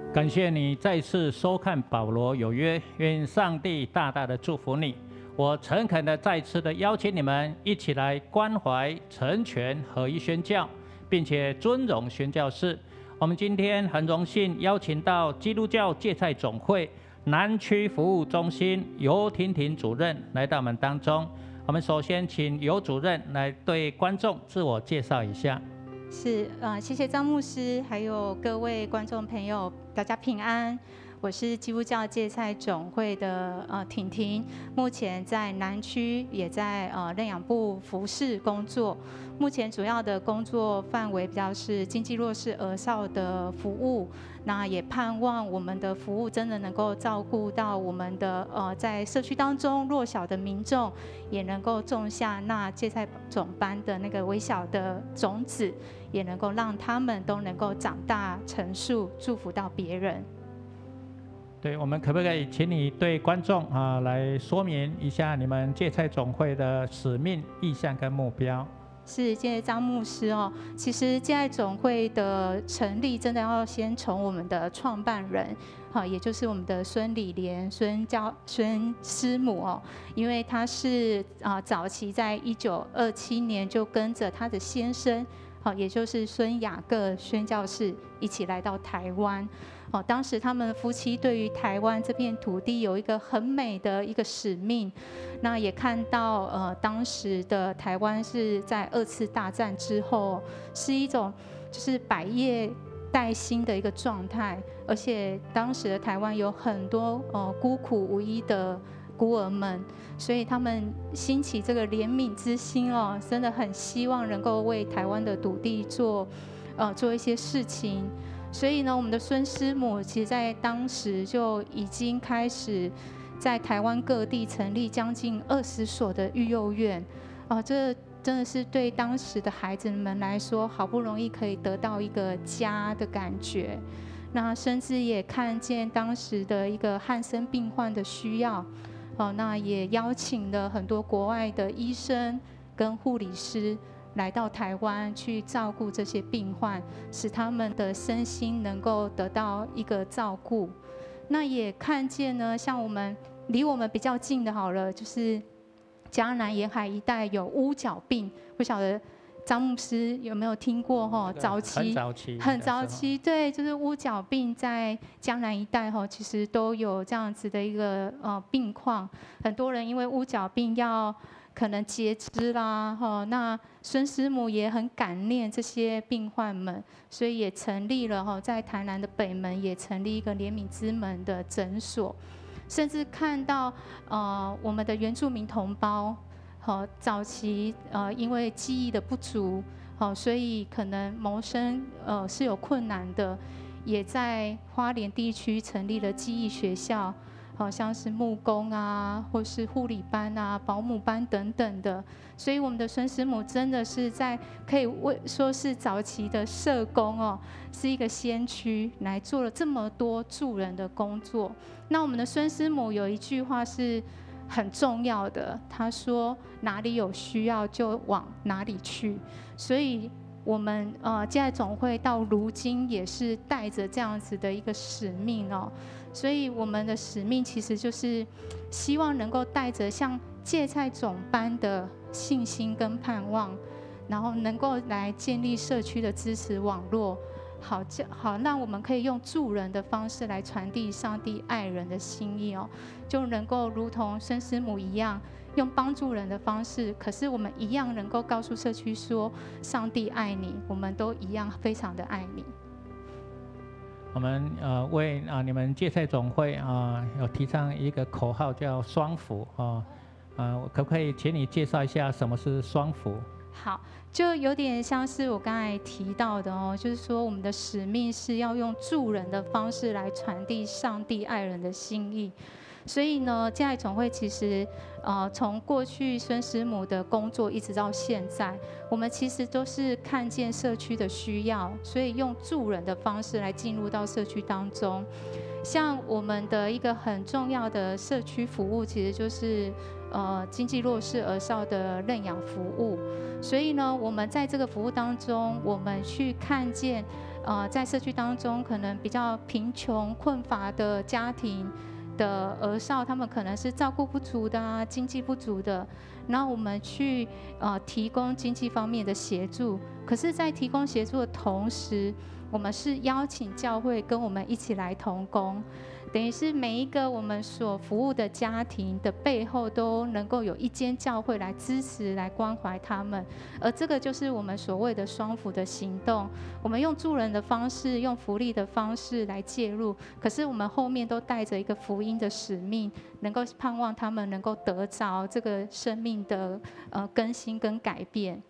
感谢你再次收看保罗有约，愿上帝大大的祝福你。我诚恳的再次的邀请你们一起来关怀、成全合一宣教，并且尊荣宣教士。我们今天很荣幸邀请到基督教芥菜总会南区服务中心尤婷婷主任来到我们当中。我们首先请尤主任来对观众自我介绍一下。 是谢谢张牧师，还有各位观众朋友，大家平安。我是基督教芥菜总会的婷婷，目前在南区，也在认养部服侍工作。目前主要的工作范围比较是经济弱势儿少的服务，那也盼望我们的服务真的能够照顾到我们的在社区当中弱小的民众，也能够种下那芥菜种般的那个微小的种子，也能够让他们都能够长大成树，祝福到别人。 对，我们可不可以请你对观众来说明一下你们芥菜总会的使命、意向跟目标？ 是，谢谢张牧师哦。其实芥菜总会的成立，真的要先从我们的创办人，也就是我们的孙理莲孙师母哦，因为他是早期在1927年就跟着他的先生，也就是孙雅各宣教士一起来到台湾。当时他们夫妻对于台湾这片土地有一个很美的一个使命，那也看到当时的台湾是在2次大战之后，是一种就是百业待兴的一个状态，而且当时的台湾有很多孤苦无依的孤儿们，所以他们兴起这个怜悯之心哦，真的很希望能够为台湾的土地做一些事情。所以呢，我们的孙师母其实在当时就已经开始在台湾各地成立将近20所的育幼院，这真的是对当时的孩子们来说，好不容易可以得到一个家的感觉。那甚至也看见当时的一个汉生病患的需要，那也邀请了很多国外的医生跟护理师来到台湾去照顾这些病患，使他们的身心能够得到一个照顾。那也看见呢，像离我们比较近的好了，就是嘉南沿海一带有乌角病，不晓得张牧师有没有听过哈？很早期，对，就是乌角病在江南一带哈，其实都有这样子的一个病况。很多人因为乌角病要可能截肢啦，那孙师母也很感念这些病患们，所以也成立了在台南的北门也成立一个怜悯之门的诊所，甚至看到我们的原住民同胞，早期因为记忆的不足，所以可能谋生是有困难的，也在花莲地区成立了记忆学校。好像是木工啊，或是护理班啊、保姆班等等的，所以我们的孙师母真的是可以说是早期的社工哦，是一个先驱，来做了这么多助人的工作。那我们的孙师母有一句话是很重要的，她说：“哪里有需要就往哪里去。”所以我们芥菜总会到如今也是带着这样子的一个使命哦。所以我们的使命其实就是希望能够带着像芥菜种般的信心跟盼望，然后能够来建立社区的支持网络，好让我们可以用助人的方式来传递上帝爱人的心意哦，就能够如同孙师母一样，用帮助人的方式，可是我们一样能够告诉社区说，上帝爱你，我们都一样非常的爱你。 我们为你们芥菜总会有提倡一个口号叫双福可不可以请你介绍一下什么是双福？ 好，就有点像是我刚才提到的哦，就是说我们的使命是要用助人的方式来传递上帝爱人的心意。所以呢，芥菜总会其实从过去孙师母的工作一直到现在，我们其实都是看见社区的需要，所以用助人的方式来进入到社区当中。像我们的一个很重要的社区服务，其实就是经济弱势儿少的认养服务。所以呢，我们在这个服务当中，我们去看见在社区当中可能比较贫穷困乏的家庭的儿少，他们可能是照顾不足的啊，经济不足的，然后我们去提供经济方面的协助。可是，在提供协助的同时，我们是邀请教会跟我们一起来同工，等于是每一个我们所服务的家庭的背后都能够有一间教会来支持、来关怀他们，而这个就是我们所谓的双福的行动。我们用助人的方式、用福利的方式来介入，可是我们后面都带着一个福音的使命，能够盼望他们能够得着这个生命的更新跟改变。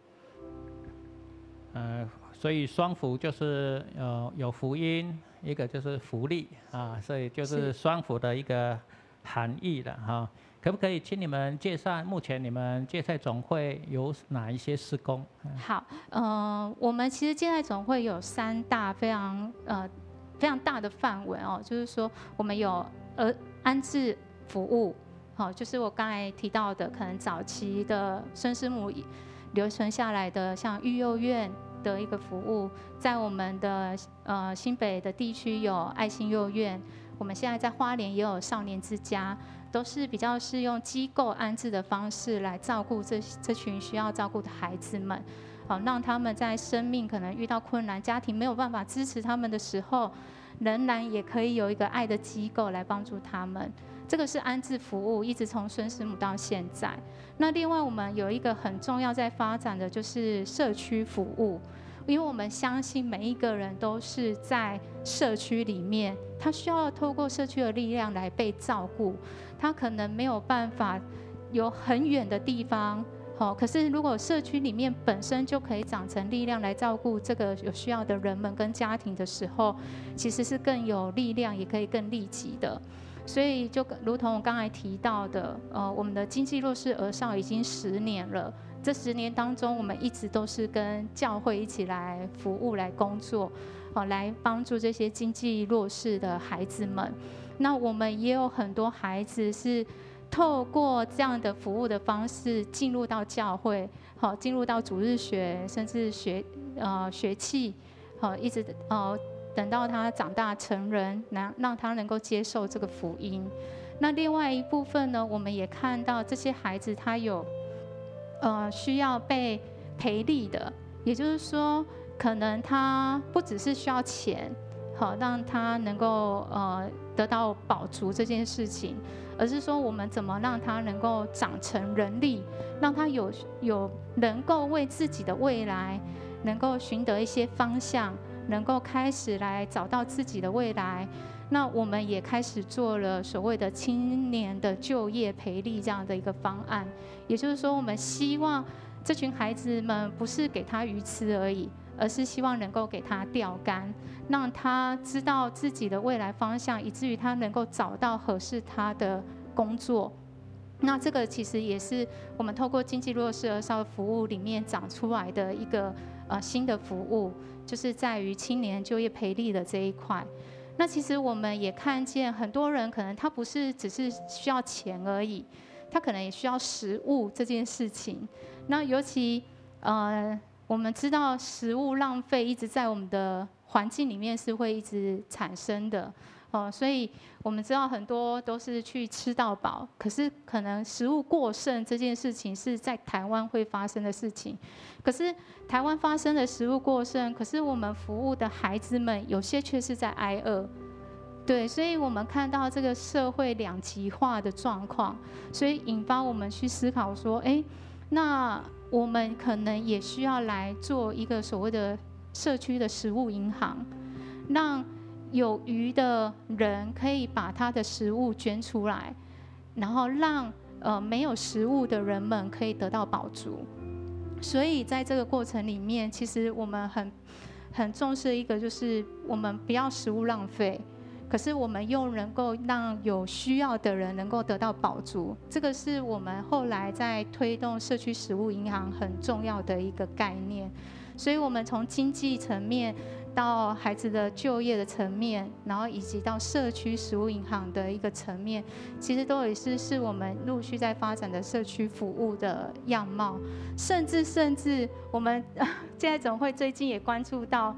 所以双福就是有福音，一个就是福利啊，所以就是双福的一个含义了哈。可不可以请你们介绍目前你们芥菜总会有哪一些事工？ 好，我们其实芥菜总会有3大非常大的范围哦，就是说我们有安置服务，好，就是我刚才提到的，可能早期的孙师母留存下来的，像育幼院的一个服务，在我们的新北的地区有爱心幼儿园，我们现在在花莲也有少年之家，都是比较是用机构安置的方式来照顾这群需要照顾的孩子们，好，让他们在生命可能遇到困难，家庭没有办法支持他们的时候，仍然也可以有一个爱的机构来帮助他们。这个是安置服务，一直从孙师母到现在。那另外我们有一个很重要在发展的就是社区服务，因为我们相信每一个人都是在社区里面，他需要透过社区的力量来被照顾，他可能没有办法有很远的地方。可是如果社区里面本身就可以长成力量来照顾这个有需要的人们跟家庭的时候，其实是更有力量，也可以更立即的。所以就如同我刚才提到的，我们的经济弱势儿少已经10年了。这10年当中，我们一直都是跟教会一起来服务、来工作，来帮助这些经济弱势的孩子们。那我们也有很多孩子是透过这样的服务的方式进入到教会，进入到主日学，甚至学期，一直等到他长大成人，让他能够接受这个福音。那另外一部分呢，我们也看到这些孩子他有需要被培力的，也就是说，可能他不只是需要钱，好让他能够得到饱足这件事情，而是说我们怎么让他能够长成人力，让他有能够为自己的未来能够寻得一些方向，能够开始来找到自己的未来。那我们也开始做了所谓的青年的就业培力这样的一个方案，也就是说，我们希望这群孩子们不是给他鱼吃而已，而是希望能够给他钓竿，让他知道自己的未来方向，以至于他能够找到合适他的工作。那这个其实也是我们透过经济弱势儿少服务里面长出来的一个新的服务，就是在于青年就业培力的这一块。那其实我们也看见很多人可能他不是只是需要钱而已，他可能也需要食物这件事情。那尤其我们知道食物浪费一直在我们的环境里面是会一直产生的，所以我们知道很多都是去吃到饱，可是可能食物过剩这件事情是在台湾会发生的事情。可是台湾发生的食物过剩，可是我们服务的孩子们有些却是在挨饿。对，所以我们看到这个社会两极化的状况，所以引发我们去思考说，那我们可能也需要来做一个所谓的社区的食物银行，让有余的人可以把他的食物捐出来，然后让没有食物的人们可以得到饱足。所以在这个过程里面，其实我们很重视一个，就是我们不要食物浪费，可是我们又能够让有需要的人能够得到饱足，这个是我们后来在推动社区食物银行很重要的一个概念。所以我们从经济层面到孩子的就业的层面，然后以及到社区食物银行的一个层面，其实都也是我们陆续在发展的社区服务的样貌。甚至我们芥菜总会最近也关注到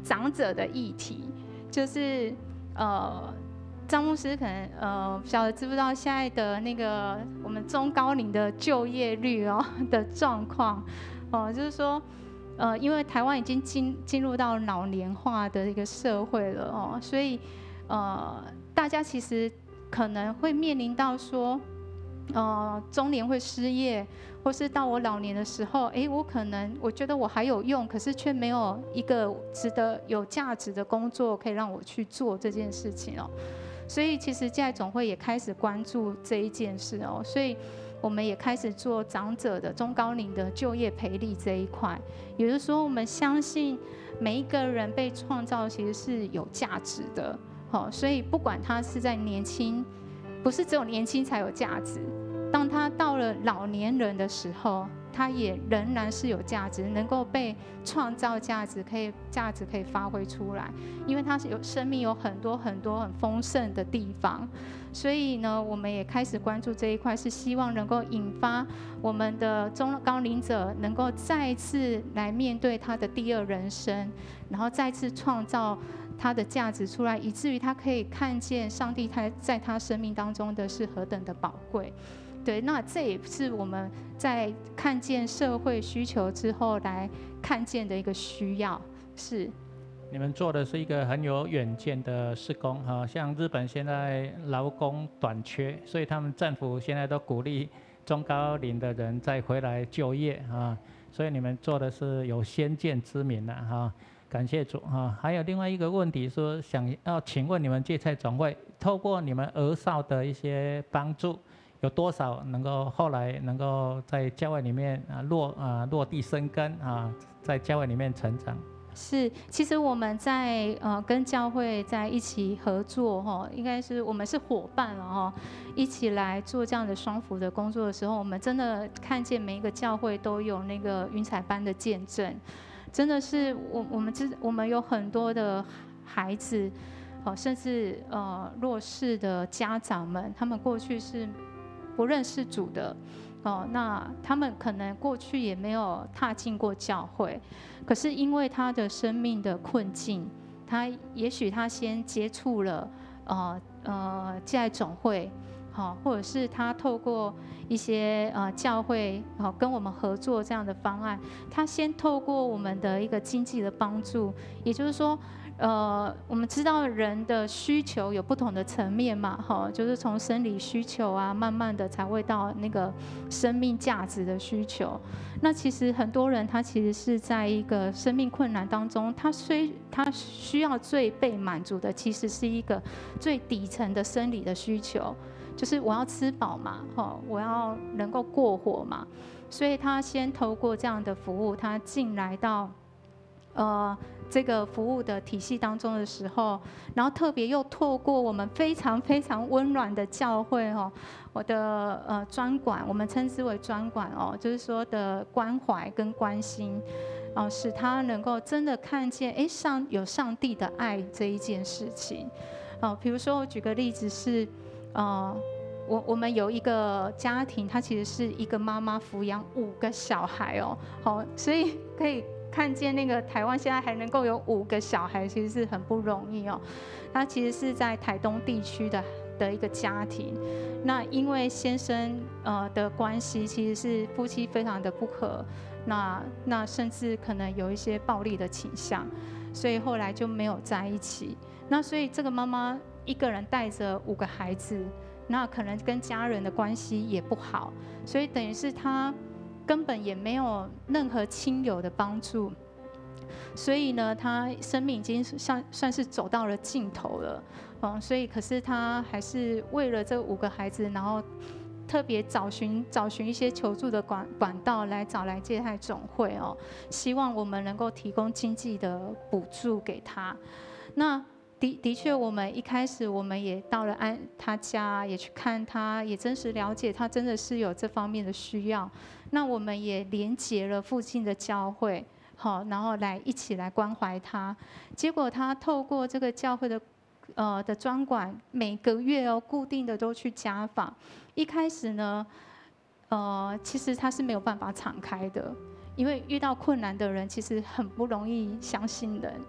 长者的议题，就是张牧师可能不晓得知不知道现在的那个我们中高龄的就业率的状况就是说因为台湾已经进入到老年化的一个社会了所以大家其实可能会面临到说中年会失业，或是到我老年的时候，我觉得我还有用，可是却没有一个值得有价值的工作可以让我去做这件事情所以其实建爱总会也开始关注这一件事所以我们也开始做长者的中高龄的就业培力这一块。也就是说，我们相信每一个人被创造其实是有价值的所以不管他是在年轻，不是只有年轻才有价值，当他到了老年人的时候，他也仍然是有价值，能够被创造价值可以发挥出来，因为他是有生命有很多很多很丰盛的地方。所以呢，我们也开始关注这一块，是希望能够引发我们的中高龄者能够再次来面对他的第二人生，然后再次创造他的价值出来，以至于他可以看见上帝在他生命当中的是何等的宝贵。对，那这也是我们在看见社会需求之后来看见的一个需要。是， 你们做的是一个很有远见的事工像日本现在劳工短缺，所以他们政府现在都鼓励中高龄的人再回来就业所以你们做的是有先见之明感谢主还有另外一个问题说，想要请问你们芥菜总会透过你们儿少的一些帮助，有多少能够后来能够在教会里面落地生根在教会里面成长？ 是，其实我们在跟教会在一起合作应该是我们是伙伴了一起来做这样的双福的工作的时候，我们真的看见每一个教会都有那个云彩般的见证。真的是我们有很多的孩子甚至弱势的家长们，他们过去是不认识主的那他们可能过去也没有踏进过教会，可是因为他的生命的困境，也许他先接触了芥爱总会或者是他透过一些教会跟我们合作这样的方案，他先透过我们的一个经济的帮助，也就是说我们知道人的需求有不同的层面嘛就是从生理需求慢慢的才会到那个生命价值的需求。那其实很多人他其实是在一个生命困难当中，他需要最被满足的其实是一个最底层的生理的需求，就是我要吃饱嘛我要能够过活嘛。所以他先透过这样的服务，他进来到这个服务的体系当中的时候，然后特别又透过我们非常非常温暖的教会我的专管，我们称之为专管就是说的关怀跟关心使他能够真的看见有上帝的爱这一件事情比如说我举个例子是我们有一个家庭，他其实是一个妈妈抚养5个小孩所以可以看见那个台湾现在还能够有5个小孩，其实是很不容易他其实是在台东地区的一个家庭，那因为先生的关系，其实是夫妻非常的不和，那甚至可能有一些暴力的倾向，所以后来就没有在一起。那所以这个妈妈一个人带着5个孩子，那可能跟家人的关系也不好，所以等于是她根本也没有任何亲友的帮助，所以呢，他生命已经算是走到了尽头了，所以可是他还是为了这5个孩子，然后特别找寻一些求助的管道来找来芥菜总会希望我们能够提供经济的补助给他。那的确，我们一开始我们也到了他家，也去看他，也真实了解他真的是有这方面的需要。那我们也连结了附近的教会，然后一起来关怀他。结果他透过这个教会的专管，每个月固定的都去家访。一开始呢，其实他是没有办法敞开的，因为遇到困难的人其实很不容易相信人。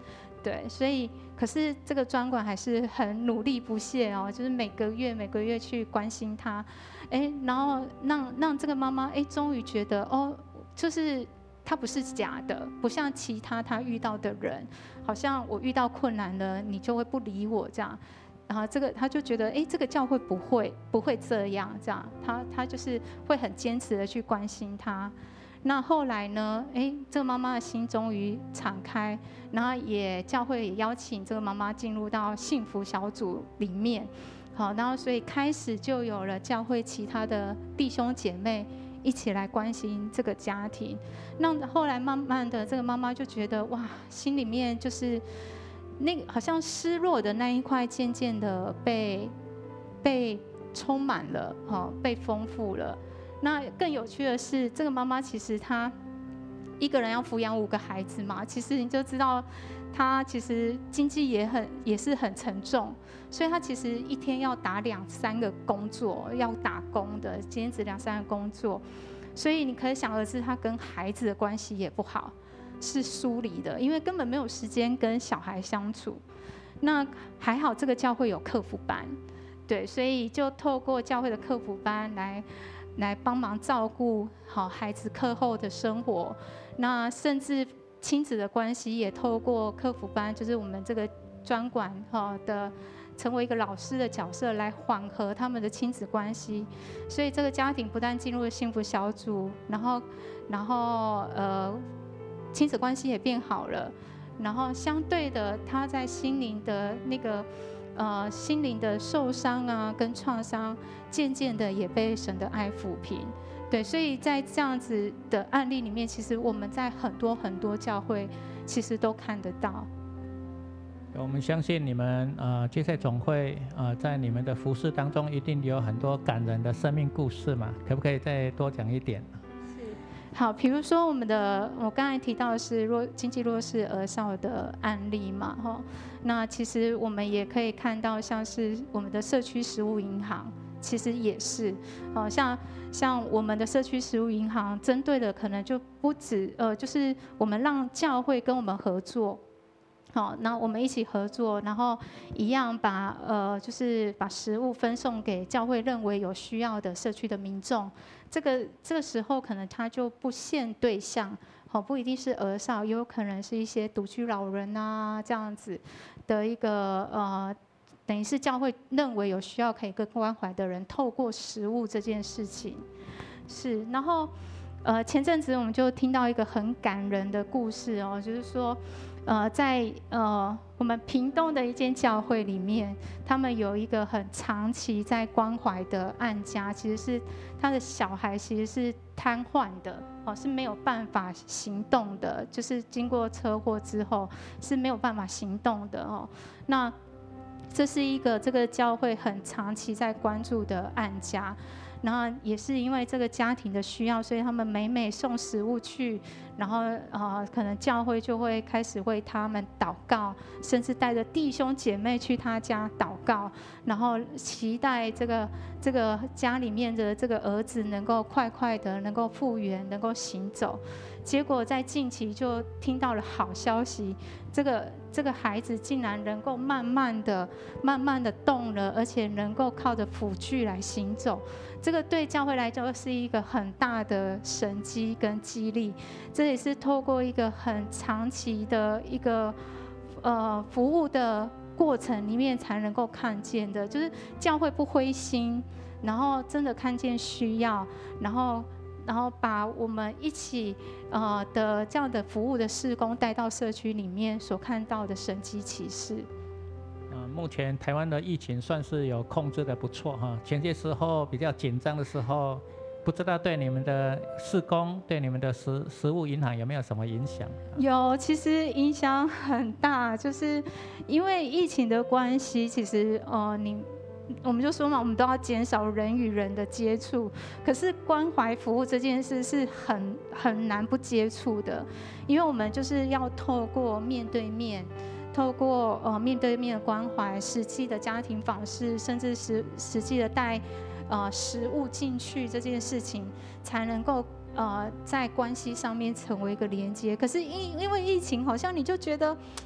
对，所以可是这个专管还是很努力不懈哦，就是每个月去关心他，然后让这个妈妈终于觉得哦，就是他不是假的，不像其他他遇到的人，好像我遇到困难了，你就会不理我这样。然后他就觉得，这个教会不会这样，这样，他就是会很坚持的去关心他。那后来呢，这个妈妈的心终于敞开，然后教会也邀请这个妈妈进入到幸福小组里面，好，然后所以开始就有了教会其他的弟兄姐妹一起来关心这个家庭。那后来慢慢的，这个妈妈就觉得哇，心里面就是那个好像失落的那一块，渐渐的被充满了，被丰富了。那更有趣的是，这个妈妈其实她一个人要抚养5个孩子嘛，其实你就知道，她其实经济也是很沉重，所以她其实一天要打2、3个工作，要打工的，兼职2、3个工作，所以你可想而知，她跟孩子的关系也不好，是疏离的，因为根本没有时间跟小孩相处。那还好，这个教会有客服班，对，所以就透过教会的客服班来帮忙照顾好孩子课后的生活，那甚至亲子的关系也透过客服班，就是我们这个专管的成为一个老师的角色来缓和他们的亲子关系，所以这个家庭不但进入了幸福小组，然后亲子关系也变好了，然后相对的他在心灵的那个心灵的受伤啊跟创伤，渐渐的也被神的爱抚平。对，所以在这样子的案例里面，其实我们在很多教会其实都看得到。 我们相信你们接赛总会在你们的服事当中，一定有很多感人的生命故事嘛？可不可以再多讲一点？ 好，比如说我刚才提到的是经济弱势儿少的案例嘛，那其实我们也可以看到，像是我们的社区食物银行，其实也是，像我们的社区食物银行，针对的可能就不止就是我们让教会跟我们合作。好，那我们一起合作，然后一样就是把食物分送给教会认为有需要的社区的民众。这个时候可能他就不限对象，不一定是儿少，也有可能是一些独居老人啊这样子的一个等于是教会认为有需要可以更关怀的人，透过食物这件事情是。然后前阵子我们就听到一个很感人的故事哦，就是说。在我们屏东的一间教会里面，他们有一个很长期在关怀的案家，其实是他的小孩其实是瘫痪的，是没有办法行动的，就是经过车祸之后是没有办法行动的哦。那这是一个这个教会很长期在关注的案家。然后也是因为这个家庭的需要，所以他们每送食物去，然后可能教会就会开始为他们祷告，甚至带着弟兄姐妹去他家祷告，然后期待这个家里面的这个儿子能够快的能够复原，能够行走。结果在近期就听到了好消息，这个孩子竟然能够慢慢的动了，而且能够靠着辅具来行走。这个对教会来说是一个很大的神迹跟激励，这也是透过一个很长期的一个服务的过程里面才能够看见的，就是教会不灰心，然后真的看见需要，然后把我们一起的这样的服务的事工带到社区里面所看到的神迹奇事。 目前台湾的疫情算是有控制的不错哈，前些时候比较紧张的时候，不知道对你们的事工、对你们的食物银行有没有什么影响？ 有，其实影响很大，就是因为疫情的关系，其实我们就说嘛，我们都要减少人与人的接触。可是关怀服务这件事是很难不接触的，因为我们就是要透过面对面。透过面对面的关怀，实际的家庭访视，甚至实际的带食物进去这件事情，才能够在关系上面成为一个连接。可是因为疫情，好像你就觉得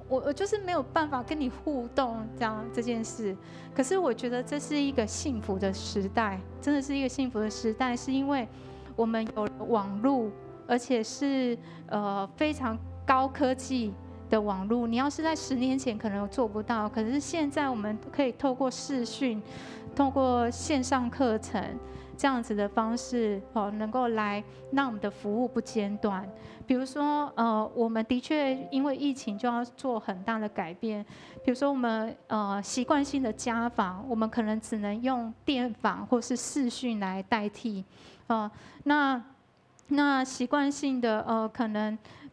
我就是没有办法跟你互动这件事。可是我觉得这是一个幸福的时代，真的是一个幸福的时代，是因为我们有了网络，而且是非常高科技的网络。你要是在10年前可能做不到，可是现在我们可以透过视讯，透过线上课程这样子的方式，能够来让我们的服务不间断。比如说，我们的确因为疫情就要做很大的改变。比如说，我们习惯性的家访，我们可能只能用电访或是视讯来代替。那习惯性的可能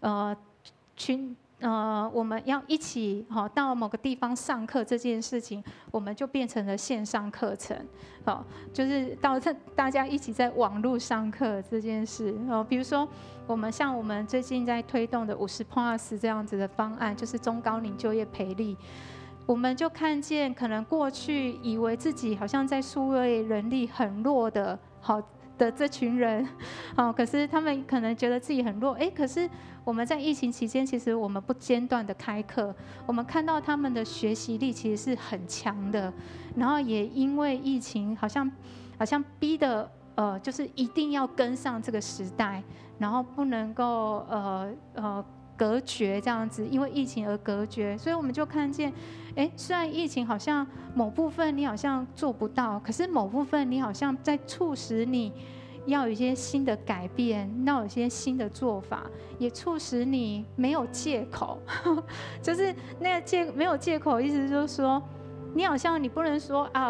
我们要一起到某个地方上课这件事情，我们就变成了线上课程，就是大家一起在网络上课这件事。比如说我们最近在推动的50+ 这样子的方案，就是中高龄就业培力。我们就看见，可能过去以为自己好像在数位人力很弱的这群人，可是他们可能觉得自己很弱，可是我们在疫情期间，其实我们不间断的开课，我们看到他们的学习力其实是很强的，然后也因为疫情，好像逼的就是一定要跟上这个时代，然后不能够隔绝这样子，因为疫情而隔绝，所以我们就看见，虽然疫情好像某部分你好像做不到，可是某部分你好像在促使你要有一些新的改变，要有一些新的做法，也促使你没有借口，就是那个没有借口，意思就是说，你好像你不能说啊，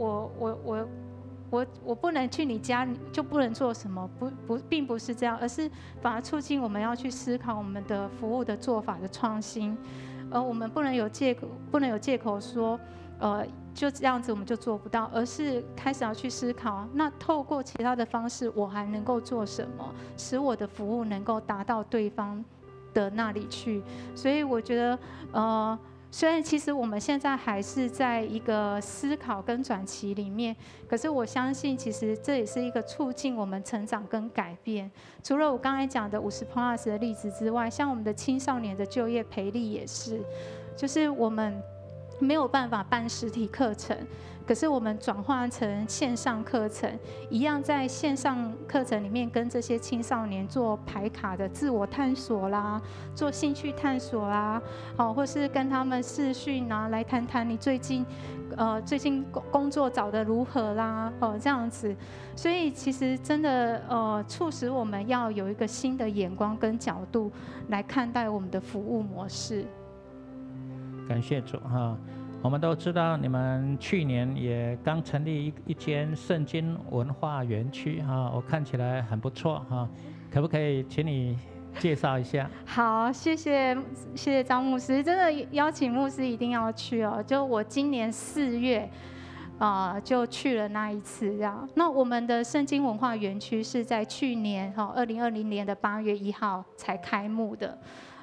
我不能去你家，就不能做什么，并不是这样，而是反而促进我们要去思考我们的服务的做法的创新，我们不能有借口说，就这样子我们就做不到，而是开始要去思考，那透过其他的方式，我还能够做什么，使我的服务能够达到对方的那里去。所以我觉得，虽然其实我们现在还是在一个思考跟转期里面，可是我相信其实这也是一个促进我们成长跟改变。除了我刚才讲的50+ 的例子之外，像我们的青少年的就业培力也是，就是我们没有办法办实体课程，可是我们转换成线上课程，一样在线上课程里面跟这些青少年做排卡的自我探索啦，做兴趣探索啦，或是跟他们视讯啊，来谈谈你最近工作找得如何啦，这样子。所以其实真的促使我们要有一个新的眼光跟角度来看待我们的服务模式。 感谢主哈，我们都知道你们去年也刚成立一间圣经文化园区哈，我看起来很不错哈，可不可以请你介绍一下？ 好，谢谢张牧师，真的邀请牧师一定要去哦。就我今年4月就去了那一次这样。那我们的圣经文化园区是在去年2020年的8月1号才开幕的，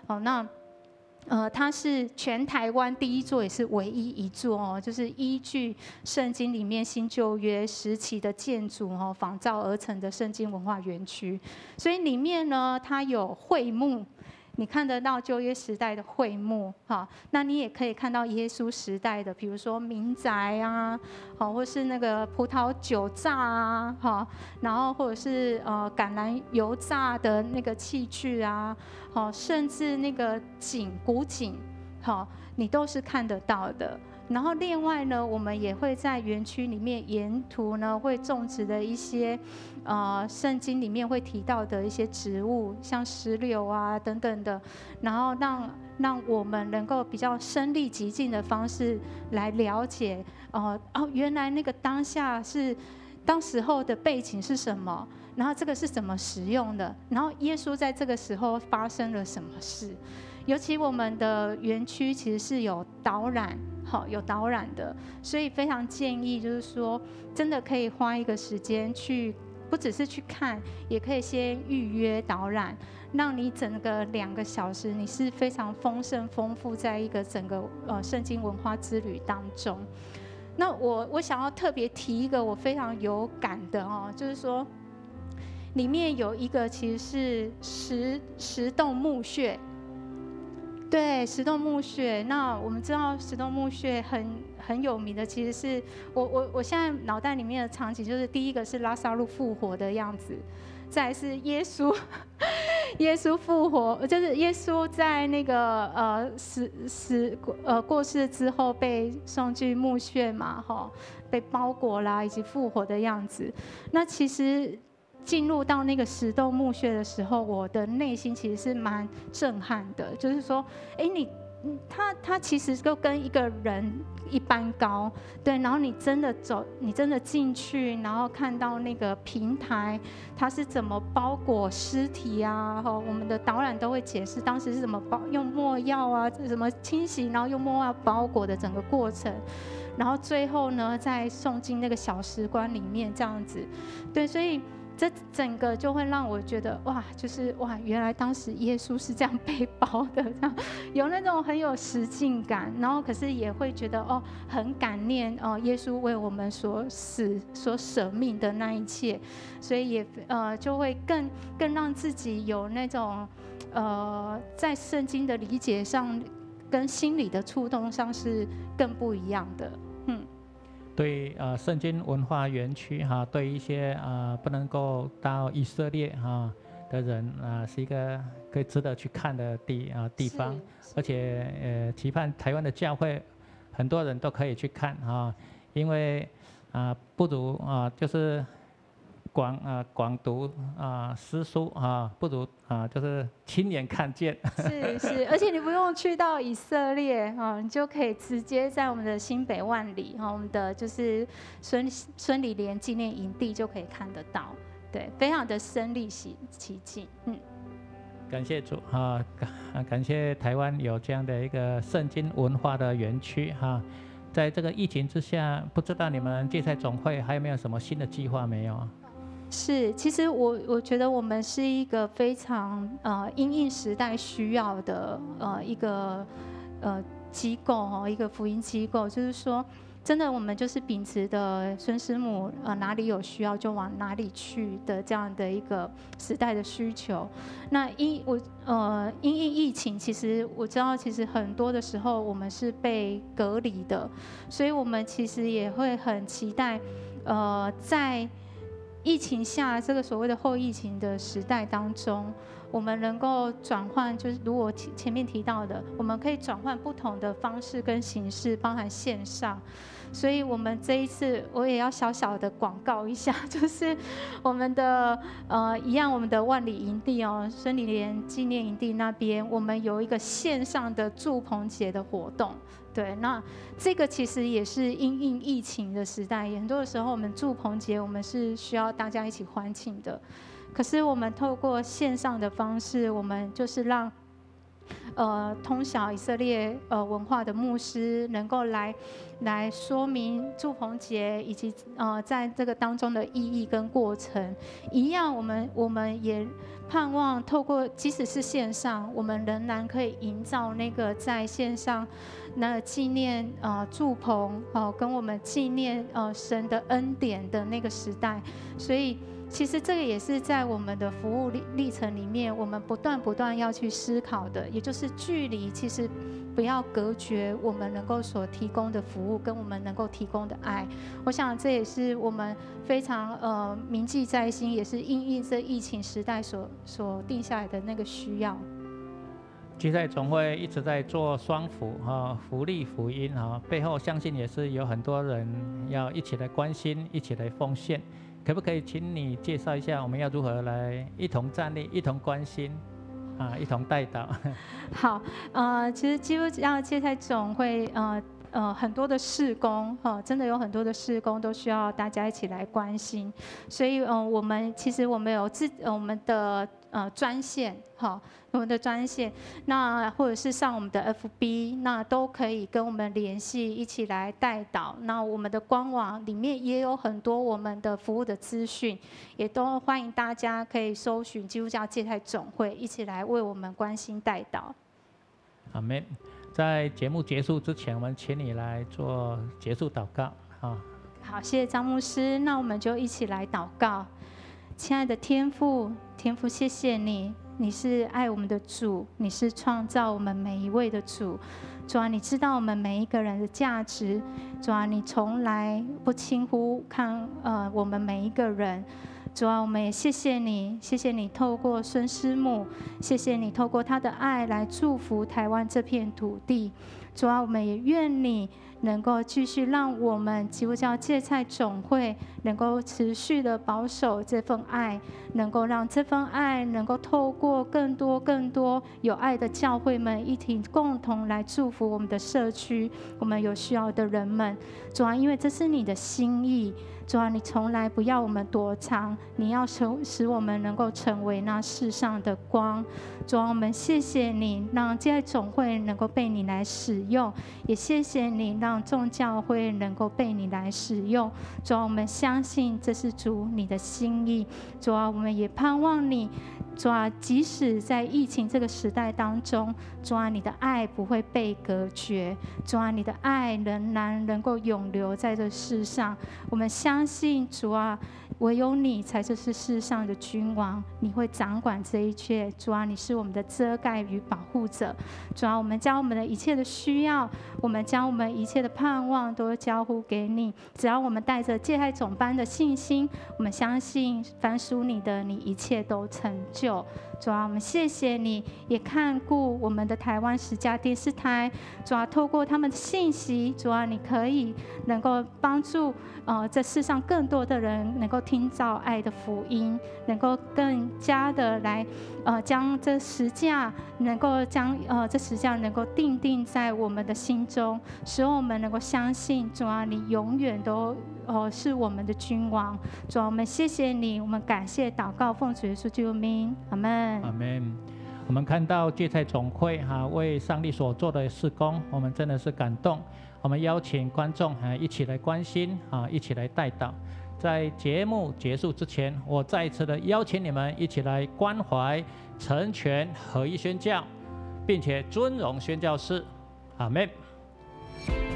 它是全台湾第一座，也是唯一一座哦，就是依据圣经里面新旧约时期的建筑仿造而成的圣经文化园区。所以里面呢，它有会幕，你看得到旧约时代的会幕，那你也可以看到耶稣时代的，比如说民宅啊，或是那个葡萄酒榨啊，然后或者是橄榄油榨的那个器具啊，甚至那个古井，你都是看得到的。然后另外呢，我们也会在园区里面沿途呢会种植的一些圣经里面会提到的一些植物，像石榴啊等等的，然后让我们能够比较身临其境的方式来了解原来那个当时候的背景是什么，然后这个是怎么使用的，然后耶稣在这个时候发生了什么事。尤其我们的园区其实是有导览的，所以非常建议就是说，真的可以花一个时间去，不只是去看，也可以先预约导览，让你整个2个小时你是非常丰盛丰富在一个整个圣经文化之旅当中。那我想要特别提一个我非常有感的就是说，里面有一个其实是石洞墓穴。 对，石洞墓穴。那我们知道石洞墓穴很有名的，其实是我现在脑袋里面的场景，就是第一个是拉萨路复活的样子，再来是耶稣，耶稣复活，就是耶稣在那个过世之后被送进墓穴嘛，被包裹啦，以及复活的样子。那其实进入到那个石洞墓穴的时候，我的内心其实是蛮震撼的，就是说，他其实就跟一个人一般高，对，然后你真的进去，然后看到那个平台，它是怎么包裹尸体啊？我们的导览都会解释当时是怎么用墨药啊，怎么清洗，然后用墨药包裹的整个过程。然后最后呢，再送进那个小石棺里面，这样子，对，所以这整个就会让我觉得哇，就是哇，原来当时耶稣是这样被包的，这样有那种很有实境感，然后可是也会觉得很感念耶稣为我们所舍命的那一切，所以也就会更让自己有那种在圣经的理解上跟心理的触动上是更不一样的。 对圣经文化园区对一些不能够到以色列的人是一个可以值得去看的地方，而且期盼台湾的教会很多人都可以去看因为不如就是广读诗书不如就是亲眼看见。 是，而且你不用去到以色列你就可以直接在我们的新北万里我们的就是孙理莲纪念营地就可以看得到，对，非常的身临其境。 感谢主感谢台湾有这样的一个圣经文化的园区在这个疫情之下，不知道你们芥菜总会还有没有什么新的计划没有？ 是，其实我觉得我们是一个非常因应时代需要的一个机构一个福音机构，就是说，真的我们就是秉持的孙师母哪里有需要就往哪里去的这样的一个时代的需求。那因应疫情，其实我知道，其实很多的时候我们是被隔离的，所以我们其实也会很期待在疫情下这个所谓的后疫情的时代当中，我们能够转换，就是如我前面提到的，我们可以转换不同的方式跟形式，包含线上。所以我们这一次我也要小小的广告一下，就是我们的一样，我们的万里营地孙理莲纪念营地那边，我们有一个线上的祝棚节的活动。对，那这个其实也是因应疫情的时代，很多的时候我们祝棚节我们是需要大家一起欢庆的，可是我们透过线上的方式，我们就是让通晓以色列文化的牧师能够来说明祝棚节以及在这个当中的意义跟过程一样，我们也盼望透过即使是线上，我们仍然可以营造那个在线上那纪念祝棚跟我们纪念神的恩典的那个时代，所以其实这个也是在我们的服务历程里面，我们不断要去思考的，也就是距离其实不要隔绝我们能够所提供的服务跟我们能够提供的爱。我想这也是我们非常铭记在心，也是因应这疫情时代所定下来的那个需要。 芥菜总会一直在做双福福利福音背后相信也是有很多人要一起来关心，一起来奉献。可不可以请你介绍一下我们要如何来一同站立，一同关心一同代祷？好， 其实基督教芥菜总会很多的事工真的有很多的事工都需要大家一起来关心，所以我们其实我们有我们的专线我们的专线，那或者是上我们的 FB， 那都可以跟我们联系，一起来代祷。那我们的官网里面也有很多我们的服务的资讯，也都欢迎大家可以搜寻基督教芥菜总会，一起来为我们关心代祷。 阿们。在节目结束之前，我们请你来做结束祷告好，谢谢张牧师，那我们就一起来祷告。亲爱的天父，谢谢你你是爱我们的主，你是创造我们每一位的主。主啊，你知道我们每一个人的价值。主啊，你从来不轻忽看我们每一个人。主啊，我们也谢谢你，谢谢你透过孙师母，谢谢你透过他的爱来祝福台湾这片土地。主啊，我们也愿你能够继续让我们基督教芥菜总会能够持续的保守这份爱，能够让这份爱能够透过更多有爱的教会们一起共同来祝福我们的社区，我们有需要的人们。主啊，因为这是你的心意。主啊，你从来不要我们躲藏，你要使我们能够成为那世上的光。主啊，我们谢谢你，让芥菜总会能够被你来使用，也谢谢你让众教会能够被你来使用。主啊，我们相信这是主你的心意。主啊，我们也盼望你。主啊，即使在疫情这个时代当中，主啊，你的爱不会被隔绝，主啊，你的爱仍然能够永留在这世上。我们相信主啊，唯有你才是世上的君王，你会掌管这一切。主啊，你是我们的遮盖与保护者。主啊，我们将我们的一切的需要，我们将我们一切的盼望都交付给你。只要我们带着芥菜种般的信心，我们相信凡属你的，你一切都成就。主啊，我们谢谢你，也看顾我们的台湾10家电视台。主啊，透过他们的信息，主啊，你可以能够帮助这世上更多的人能够听到爱的福音，能够更加的来将这10架能够将这10架能够定在我们的心中，使我们能够相信主啊，你永远都是我们的君王。主啊，我们谢谢你，我们感谢祷告，奉主耶稣基督名，阿门。 阿门。我们看到芥菜总会为上帝所做的事工，我们真的是感动。我们邀请观众一起来关心一起来代祷。在节目结束之前，我再一次的邀请你们一起来关怀、成全、合一宣教，并且尊荣宣教士。阿门。